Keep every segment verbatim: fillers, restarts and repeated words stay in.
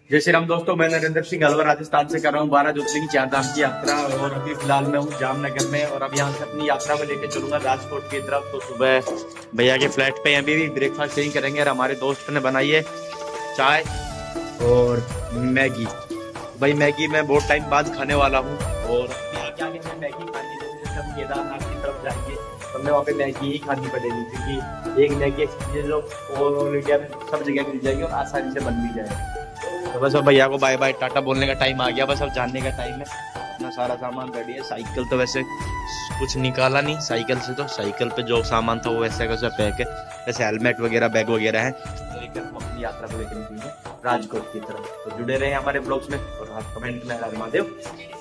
जय श्री राम दोस्तों, मैं नरेंद्र सिंह अलवर राजस्थान से कर रहा हूँ बारह ज्योतिर्लिंग चार धाम की यात्रा। और अभी फिलहाल मैं हूँ जामनगर में और अब यहाँ से अपनी यात्रा में लेके चलूंगा राजकोट की तरफ। तो सुबह भैया के फ्लैट पे अभी भी ब्रेकफास्ट यही करेंगे और हमारे दोस्त ने बनाई है चाय और मैगी। भाई मैगी मैं बहुत टाइम बाद खाने वाला हूँ और आगे आगे मैं मैगी खानी, जैसे हम केदारनाथ की तरफ जाएंगे तो हमें वहाँ पे मैगी ही खानी पड़ेगी, क्योंकि एक मैगी ऐसी चीज़ जो ऑल इंडिया में सब जगह मिल जाएगी और आसानी से बन भी जाएगी। तो बस अब भैया को बाय बाय टाटा बोलने का टाइम आ गया, बस अब जानने का टाइम है। अपना सारा सामान रेडी है। साइकिल तो वैसे कुछ निकाला नहीं साइकिल से, तो साइकिल पे जो सामान था वो वैसे कैसे पैक है, जैसे हेलमेट वगैरह बैग वगैरह है। तो एक हम अपनी यात्रा को लेकर निकलेंगे राजकोट की तरफ। तो जुड़े रहे हमारे ब्लॉग्स में और आप कमेंट में हर महादेव।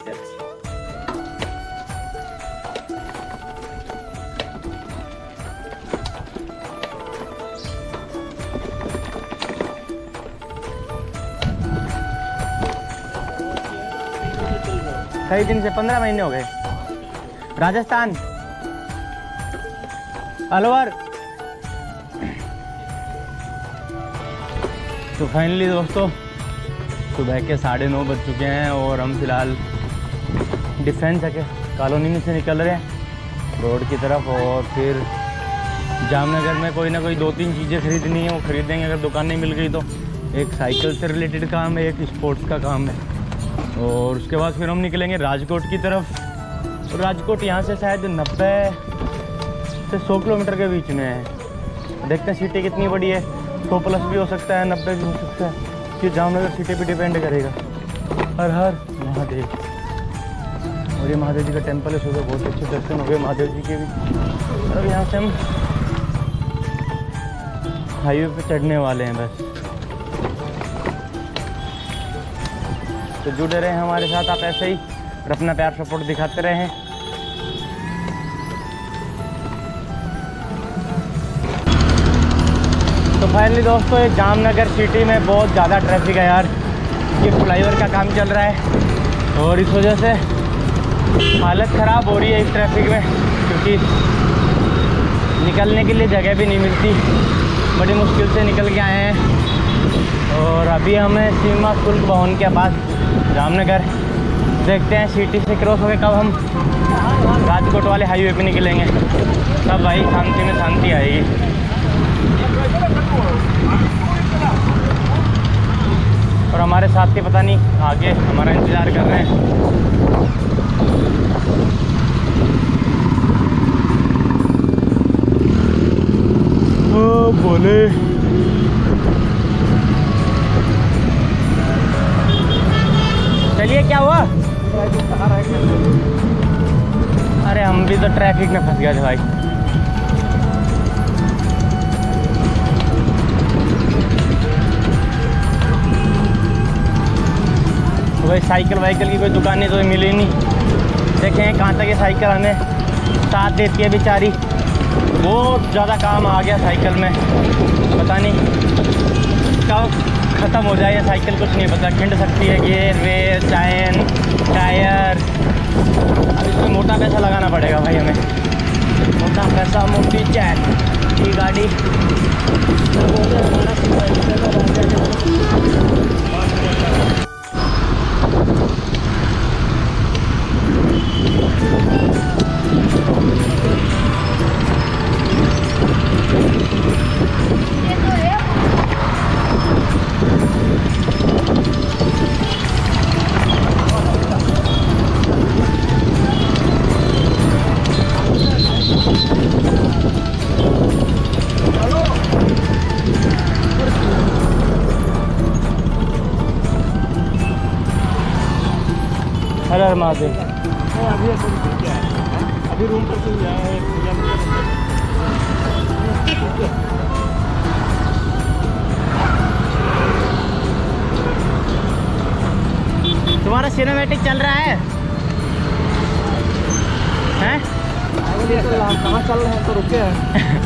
कई दिन से पंद्रह महीने हो गए। राजस्थान अलवर। तो फाइनली दोस्तों सुबह के साढ़े नौ बज चुके हैं और हम फिलहाल डिफेंस कॉलोनी में से निकल रहे हैं रोड की तरफ। और फिर जामनगर में कोई ना कोई दो तीन चीज़ें खरीदनी है, वो खरीदेंगे अगर दुकान नहीं मिल गई तो। एक साइकिल से रिलेटेड काम है, एक स्पोर्ट्स का काम है। और उसके बाद फिर हम निकलेंगे राजकोट की तरफ। और राजकोट यहाँ से शायद नब्बे से सौ किलोमीटर के बीच में है। देखते हैं सिटी कितनी बड़ी है, सौ प्लस भी हो सकता है, नब्बे भी हो सकता है। फिर जामनगर सिटी पे डिपेंड करेगा। हर हर महादेव। और ये महादेव जी का टेम्पल है, सुबह बहुत अच्छे दर्शन हो गए महादेव जी के भी। और यहाँ से हम हाईवे पे चढ़ने वाले हैं बस। तो जुड़े रहे हमारे साथ आप ऐसे ही और अपना प्यार सपोर्ट दिखाते रहें। तो फाइनली दोस्तों ये जामनगर सिटी में बहुत ज़्यादा ट्रैफिक है यार। ये फ्लाईओवर का काम चल रहा है और इस वजह से हालत ख़राब हो रही है इस ट्रैफिक में, क्योंकि निकलने के लिए जगह भी नहीं मिलती। बड़ी मुश्किल से निकल के आए हैं और अभी हमें सीमा शुल्क भवन के पास जामनगर। देखते हैं सिटी से क्रॉस होकर कब हम राजकोट वाले हाईवे पे निकलेंगे, तब भाई शांति में शांति आएगी। और हमारे साथी पता नहीं आगे हमारा इंतज़ार कर रहे हैं। ओ बोले चलिए, क्या हुआ? अरे हम भी तो ट्रैफिक में फंस गए थे भाई। तो भाई साइकिल वाइकिल की कोई दुकानें तो मिली नहीं। देखें कहाँ तक ये साइकिल हमें साथ देती है बेचारी। बहुत ज़्यादा काम आ गया साइकिल में, पता नहीं कब ख़त्म हो जाए ये साइकिल, कुछ नहीं पता। खिंड सकती है गियर वेयर चैन टायर। अब इसमें मोटा पैसा लगाना पड़ेगा भाई हमें, मोटा पैसा मोटी चैन की गाड़ी। हर हर महादेव। अभी अभी रूम पर से जाए तुम्हारा सिनेमैटिक चल रहा है हैं? कहाँ चल रहे हैं तो रुके हैं।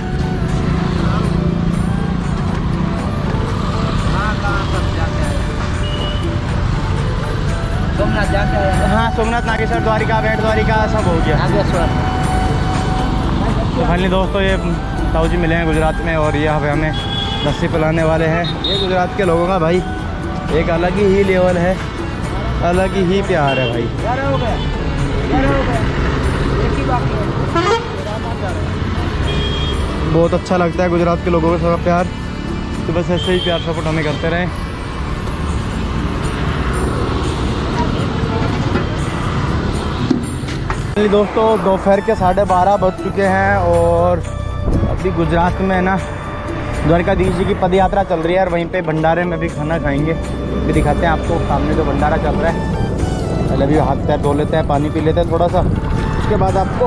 सोमनाथ जाके आया। हाँ सोमनाथ नागेश्वर द्वारिका बेट द्वारिका सब हो गया। नागेश्वर तो फाइनली दोस्तों ये ताऊ जी मिले हैं गुजरात में और ये हमें लस्सी पिलाने वाले हैं। ये गुजरात के लोगों का भाई एक अलग ही लेवल है, अलग ही प्यार है भाई। बहुत अच्छा लगता है गुजरात के लोगों का सारा प्यार। तो बस ऐसे ही प्यार सपोर्ट हमें करते रहें। दोस्तों दोपहर के साढ़े बारह बज चुके हैं और अभी गुजरात में है ना द्वारकाधीश जी की पद यात्रा चल रही है और वहीं पे भंडारे में भी खाना खाएंगे। भी दिखाते हैं आपको सामने जो भंडारा चल रहा है। पहले भी हाथ पैर धो लेते हैं, पानी पी लेते हैं थोड़ा सा, उसके बाद आपको।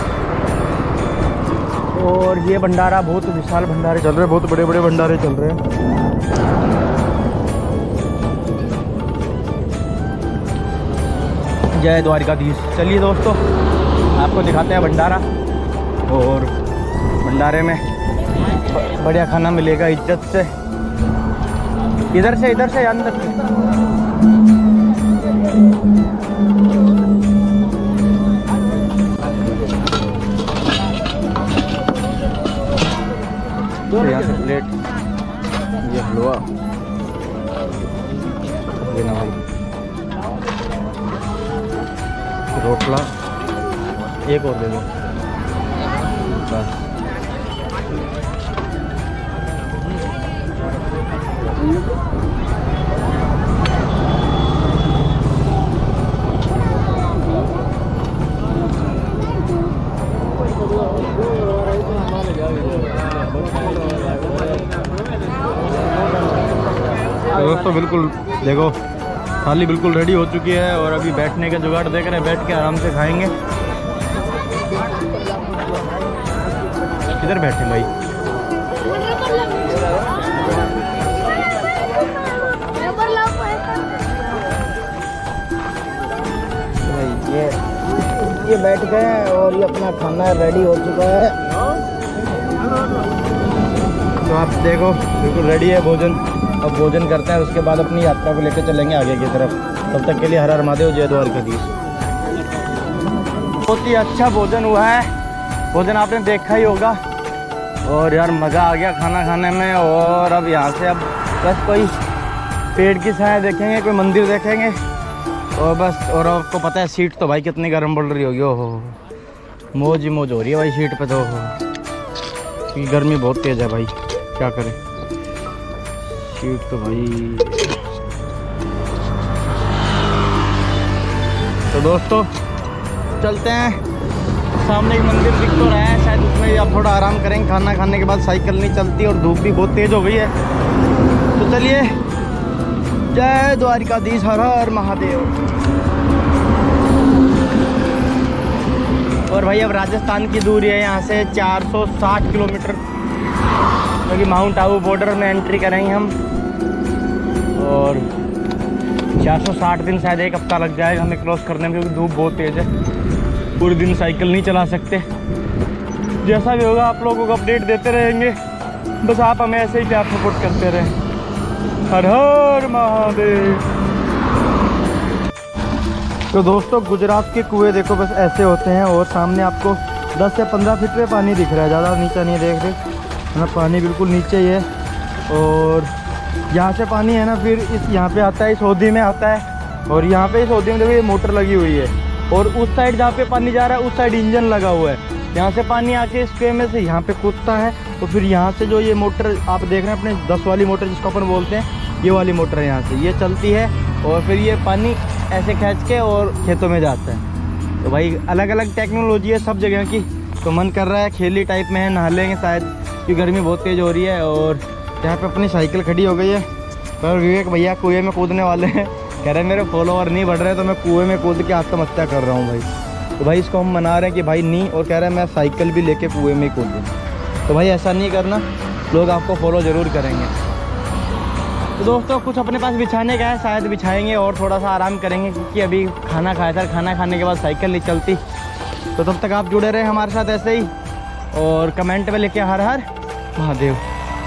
और ये भंडारा बहुत विशाल भंडारे चल रहे हैं, बहुत बड़े बड़े भंडारे चल रहे हैं। जय द्वारकाधीश। चलिए दोस्तों आपको दिखाते हैं भंडारा। और भंडारे में बढ़िया खाना मिलेगा इज्जत से। इधर से इधर से अंदर से। यहाँ से प्लेट, ये हलवा, ये ना भाई रोटला, एक और दे दो बस। दोस्तों बिल्कुल देखो थाली बिल्कुल रेडी हो चुकी है और अभी बैठने का जुगाड़ देख रहे हैं, बैठ के आराम से खाएंगे। किधर बैठे भाई? ये ये बैठ गए और ये अपना खाना रेडी हो चुका है। तो आप देखो बिल्कुल रेडी है भोजन। अब भोजन करते हैं, उसके बाद अपनी यात्रा को लेकर चलेंगे आगे की तरफ। तब तक के लिए हर हर महादेव, जय द्वारकाधीश। बहुत ही अच्छा भोजन हुआ है, भोजन आपने देखा ही होगा। और यार मज़ा आ गया खाना खाने में। और अब यहाँ से अब बस कोई पेड़ की छाया देखेंगे, कोई मंदिर देखेंगे और बस। और आपको पता है सीट तो भाई कितनी गर्म पड़ रही होगी। ओहो मौज ही मौज हो रही है भाई सीट पे तो। क्योंकि गर्मी बहुत तेज़ है भाई, क्या करें। सीट तो भाई। तो दोस्तों चलते हैं, सामने एक मंदिर दिख तो रहा है, शायद उसमें भी आप थोड़ा आराम करेंगे। खाना खाने के बाद साइकिल नहीं चलती और धूप भी बहुत तेज़ हो गई है। तो चलिए, जय द्वारकाधीश, हर हर महादेव। और भाई अब राजस्थान की दूरी है यहाँ से चार सौ साठ किलोमीटर, क्योंकि तो माउंट आबू बॉर्डर में एंट्री करेंगे हम। और चार सौ साठ दिन शायद एक हफ्ता लग जाएगा हमें क्रॉस करने में, क्योंकि धूप बहुत तेज़ है। पूरे दिन साइकिल नहीं चला सकते। जैसा भी होगा आप लोगों को अपडेट देते रहेंगे, बस आप हमें ऐसे ही प्यार सपोर्ट करते रहें। हर हर महादेव। तो दोस्तों गुजरात के कुएं देखो बस ऐसे होते हैं। और सामने आपको दस से पंद्रह फीट पे पानी दिख रहा है, ज़्यादा नीचा नहीं देख रहे है ना, पानी बिल्कुल नीचे ही है। और यहाँ से पानी है ना फिर इस यहाँ पे आता है, इस होदी में आता है। और यहाँ पे इस होदी में देखो ये मोटर लगी हुई है। और उस साइड जहाँ पे पानी जा रहा है उस साइड इंजन लगा हुआ है। यहाँ से पानी आके इस कुएं में से यहाँ पे कूदता है। तो फिर यहाँ से जो ये मोटर आप देख रहे हैं अपने दस वाली मोटर जिसको अपन बोलते हैं, ये वाली मोटर है यहाँ से ये चलती है। और फिर ये पानी ऐसे खींच के और खेतों में जाता है। तो भाई अलग अलग टेक्नोलॉजी है सब जगह की। तो मन कर रहा है खेली टाइप में है, नहा लेंगे शायद, क्योंकि गर्मी बहुत तेज़ हो रही है। और यहाँ पे अपनी साइकिल खड़ी हो गई है। पर विवेक भैया कुएं में कूदने वाले हैं, कह रहे हैं मेरे फॉलोवर नहीं बढ़ रहे, तो मैं कुएं में कूद के आत्महत्या कर रहा हूँ भाई। तो भाई इसको हम मना रहे हैं कि भाई नहीं, और कह रहे हैं मैं साइकिल भी लेके कुएं में ही कूदूँ। तो भाई ऐसा नहीं करना, लोग आपको फॉलो ज़रूर करेंगे। तो दोस्तों कुछ अपने पास बिछाने का है, शायद बिछाएंगे और थोड़ा सा आराम करेंगे, क्योंकि अभी खाना खाया था, खाना खाने के बाद साइकिल नहीं चलती। तो तब तक आप जुड़े रहे हमारे साथ ऐसे ही, और कमेंट में लिखे हर हर महादेव।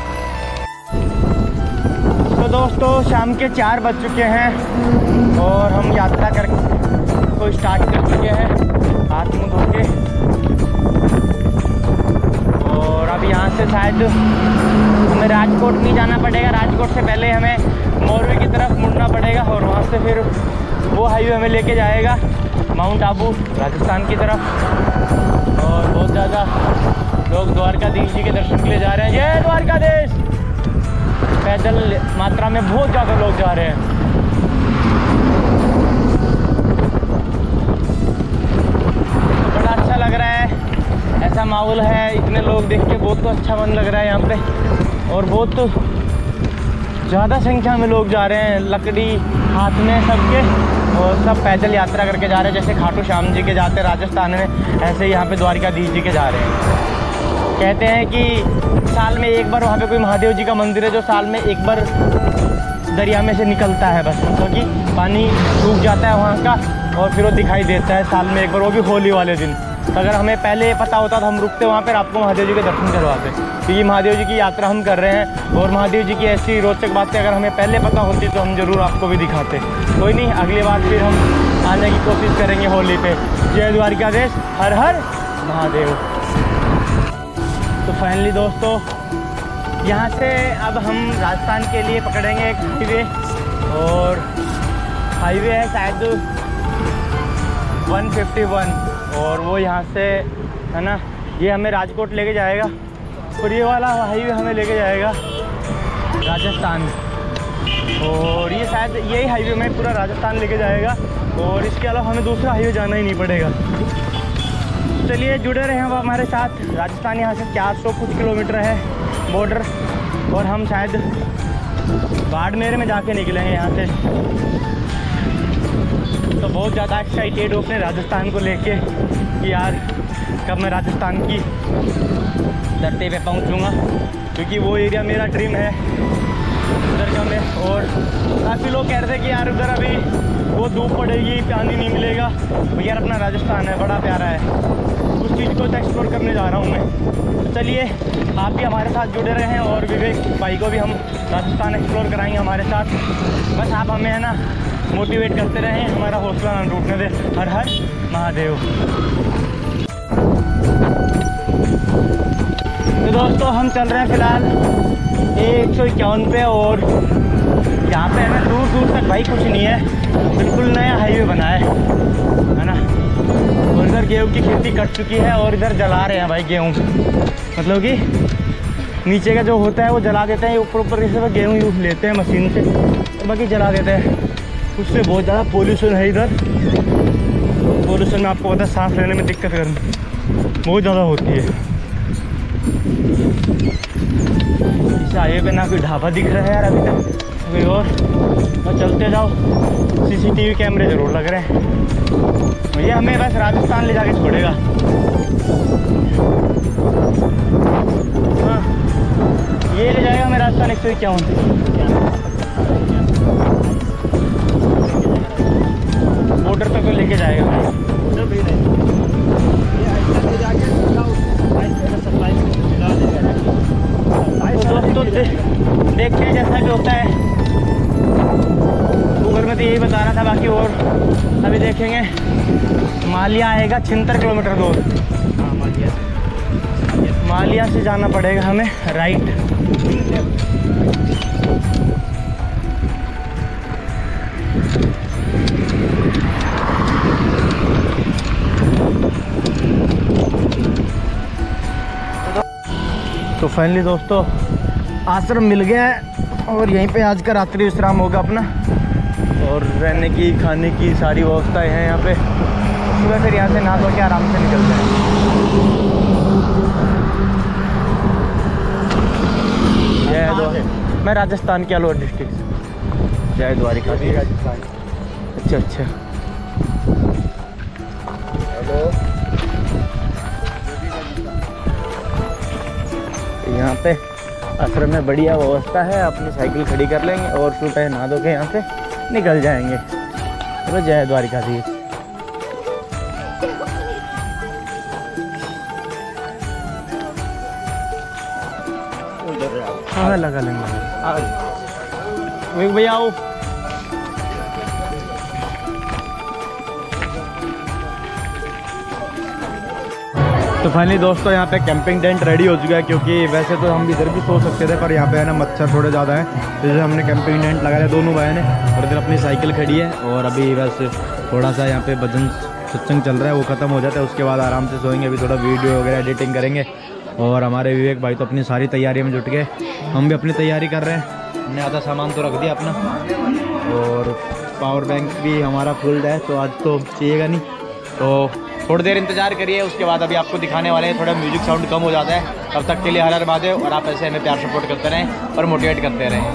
तो दोस्तों शाम के चार बज चुके हैं और हम यात्रा कर को स्टार्ट कर चुके हैं हाथ मुँह धो के। और अब यहाँ से शायद हमें राजकोट नहीं जाना पड़ेगा, राजकोट से पहले हमें मोरवी की तरफ मुड़ना से फिर वो हाईवे हमें लेके जाएगा माउंट आबू राजस्थान की तरफ। और बहुत ज़्यादा लोग द्वारकाधीश जी के दर्शन के लिए जा रहे हैं। जय द्वारकाधीश। पैदल मात्रा में बहुत ज़्यादा लोग जा रहे हैं। तो बड़ा अच्छा लग रहा है, ऐसा माहौल है, इतने लोग देख के बहुत तो अच्छा मन लग रहा है यहाँ पे। और बहुत तो ज़्यादा संख्या में लोग जा रहे हैं, लकड़ी हाथ में सबके, और सब पैदल यात्रा करके जा रहे हैं। जैसे खाटू श्याम जी के जाते हैं राजस्थान में, ऐसे यहाँ पे द्वारकाधीश जी के जा रहे हैं। कहते हैं कि साल में एक बार वहाँ पे कोई महादेव जी का मंदिर है जो साल में एक बार दरिया में से निकलता है बस, क्योंकि तो पानी सूख जाता है वहाँ का और फिर वो दिखाई देता है साल में एक बार, वो भी होली वाले दिन। तो अगर हमें पहले पता होता तो हम रुकते वहाँ पर, आपको महादेव जी के दर्शन करवाते, क्योंकि महादेव जी की यात्रा हम कर रहे हैं। और महादेव जी की ऐसी रोचक बातें अगर हमें पहले पता होती तो हम ज़रूर आपको भी दिखाते। कोई नहीं, अगली बार फिर हम आने की कोशिश करेंगे होली पे। जय द्वारकाधीश, हर हर महादेव। तो फाइनली दोस्तों, यहाँ से अब हम राजस्थान के लिए पकड़ेंगे एक हाईवे, और हाईवे है शायद एक सौ इक्यावन, और वो यहाँ से है ना, ये हमें राजकोट लेके जाएगा, और ये वाला हाईवे हमें लेके जाएगा राजस्थान। और ये शायद यही हाईवे में पूरा राजस्थान लेके जाएगा, और इसके अलावा हमें दूसरा हाईवे जाना ही नहीं पड़ेगा। चलिए जुड़े रहे अब हमारे साथ। राजस्थान यहाँ से चार सौ कुछ किलोमीटर है बॉर्डर, और हम शायद बाड़मेर में जाके निकलेंगे यहाँ से। तो बहुत ज़्यादा एक्साइटेड हूँ अपने राजस्थान को लेके कि यार कब मैं राजस्थान की धरती पे पहुँचूँगा, क्योंकि वो एरिया मेरा ड्रीम है उधर का मैं। और काफ़ी लोग कह रहे थे कि यार उधर अभी वो धूप पड़ेगी, पानी नहीं मिलेगा। यार अपना राजस्थान है, बड़ा प्यारा है, उस चीज़ को तो एक्सप्लोर करने जा रहा हूँ मैं। तो चलिए आप भी हमारे साथ जुड़े रहे हैं, और विवेक भाई को भी हम राजस्थान एक्सप्लोर कराएंगे हमारे साथ। बस आप हमें है ना मोटिवेट करते रहें, हमारा हौसला ना टूटने दे। हर हर महादेव। तो दोस्तों हम चल रहे हैं फ़िलहाल एक सौ इक्यावन पे, और यहाँ पे है ना दूर दूर तक भाई कुछ नहीं है, बिल्कुल नया हाईवे बना है है ना। और इधर गेहूँ की खेती कट चुकी है, और इधर जला रहे हैं भाई गेहूँ, मतलब कि नीचे का जो होता है वो जला देते हैं, ऊपर ऊपर जैसे वो गेहूँ यूँ लेते हैं मशीन से, और बाकी जला देते हैं। उससे बहुत ज़्यादा पोल्यूशन है इधर। पोल्यूशन में आपको पता है सांस लेने में दिक्कत करनी बहुत ज़्यादा होती है। इस हाईवे पे ना कोई ढाबा दिख रहा है यार अभी तक कोई, और तो चलते जाओ। सीसीटीवी कैमरे ज़रूर लग रहे हैं। ये हमें बस राजस्थान ले जाके छोड़ेगा। हाँ, ये ले जाएगा हमें राजस्थान एक सौ इक्यावन बॉर्डर तक तो लेके जाएगा भाई। तो दोस्तों देखते हैं जैसा भी होता है। गूगल में तो यही बता रहा था, बाकी और अभी देखेंगे। मालिया आएगा छिहत्तर किलोमीटर दूर। हाँ मालिया मालिया से जाना पड़ेगा हमें राइट। तो फाइनली दोस्तों आश्रम मिल गया है, और यहीं पे आज का रात्रि विश्राम होगा अपना, और रहने की खाने की सारी व्यवस्थाएं हैं यहाँ पे। सुबह फिर यहाँ से नहा धो के आराम से निकल जाए। जय द्वार मैं राजस्थान के अलवर डिस्ट्रिक्ट से। जय द्वारिकाधीश। अच्छा अच्छा हेलो। यहाँ पे आश्रम में बढ़िया व्यवस्था है, अपनी साइकिल खड़ी कर लेंगे और सुबह नहा धो के यहाँ से निकल जाएंगे। तो जय द्वारिकाधीश। हाँ लगा लेंगे भैया आओ। तो फाइनली दोस्तों यहाँ पे कैंपिंग टेंट रेडी हो चुका है, क्योंकि वैसे तो हम इधर भी सो सकते थे पर यहाँ पे है ना मच्छर थोड़े ज़्यादा है, तो इसलिए हमने कैंपिंग टेंट लगाया दोनों भाई ने। और इधर अपनी साइकिल खड़ी है और अभी वैसे थोड़ा सा यहाँ पे भजन सत्संग चल रहा है, वो ख़त्म हो जाता है उसके बाद आराम से सोएंगे। अभी थोड़ा वीडियो वगैरह एडिटिंग करेंगे। और हमारे विवेक भाई तो अपनी सारी तैयारी में जुट गए, हम भी अपनी तैयारी कर रहे हैं। हमने आधा सामान तो रख दिया अपना, और पावर बैंक भी हमारा फुल है तो आज तो चाहिएगा नहीं, तो थोड़ी देर इंतजार करिए, उसके बाद अभी आपको दिखाने वाले हैं। थोड़ा म्यूजिक साउंड कम हो जाता है, तब तक के लिए हर हर महादेव। और आप ऐसे हमें प्यार सपोर्ट करते रहें और मोटिवेट करते रहें।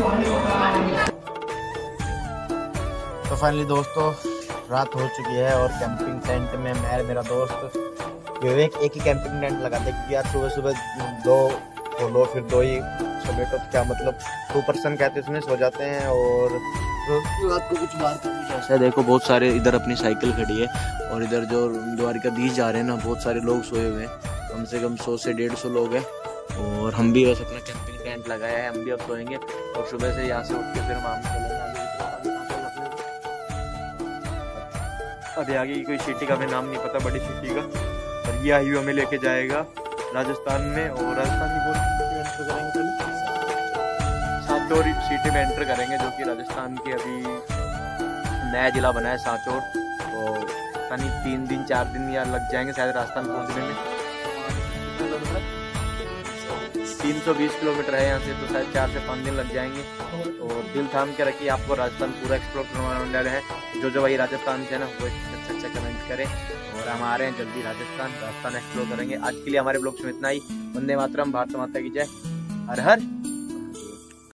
तो फाइनली दोस्तों रात हो चुकी है और कैंपिंग टेंट में मैं मेरा दोस्त विवेक एक ही कैंपिंग टेंट लगाते हैं, क्योंकि यार सुबह सुबह दो खोलो फिर दो ही समेटो, तो क्या मतलब टू पर्सन कहते हैं उसमें सो जाते हैं। और रात को कुछ बाहर का कुछ ऐसा है। देखो बहुत सारे इधर अपनी साइकिल खड़ी है और इधर जो द्वारिकाधीश जा रहे हैं ना, बहुत सारे लोग सोए हुए हैं, कम से कम सौ से डेढ़ सौ लोग हैं। और हम भी बस अपना कैंपिंग टेंट लगाया है, हम भी अब सोएंगे और सुबह से यहाँ से उठ के फिर हम चलेंगे। अभी आगे की कोई सिटी का हमें नाम नहीं पता, बड़ी सिटी का, और ये हाईवे हमें लेके जाएगा राजस्थान में। और राजस्थान की बहुत एंटर करेंगे, सांचौर सिटी में एंटर करेंगे, जो कि राजस्थान की अभी नया जिला बना है सांचौर। तो पता नहीं तीन दिन चार दिन या लग जाएंगे शायद राजस्थान पहुंचने में। तीन सौ बीस किलोमीटर है यहाँ से, तो शायद चार से पाँच दिन लग जाएंगे। और दिल थाम के रखिए, आपको राजस्थान पूरा एक्सप्लोर करवाने वाले हैं। जो जो भाई राजस्थान से ना वो अच्छा अच्छा कमेंट करें। और हम आ रहे हैं जल्दी राजस्थान राजस्थान एक्सप्लोर करेंगे। आज के लिए हमारे ब्लॉग में इतना ही। वंदे मातरम, भारत माता की जय, हर हर